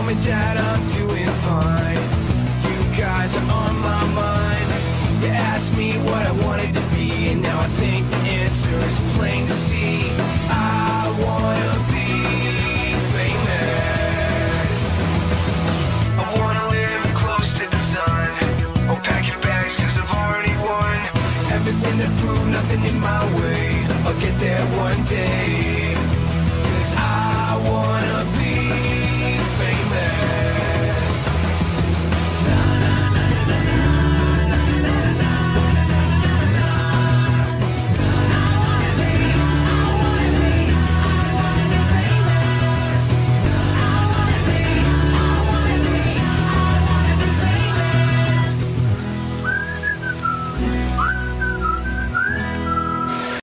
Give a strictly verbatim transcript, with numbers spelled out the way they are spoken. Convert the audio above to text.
Mom and Dad, I'm doing fine. You guys are on my mind. You asked me what I wanted to be, and now I think the answer is plain to see. I wanna be famous. I wanna live close to the sun. Oh, pack your bags, cause I've already won. Everything to prove, nothing in my way. I'll get there one day.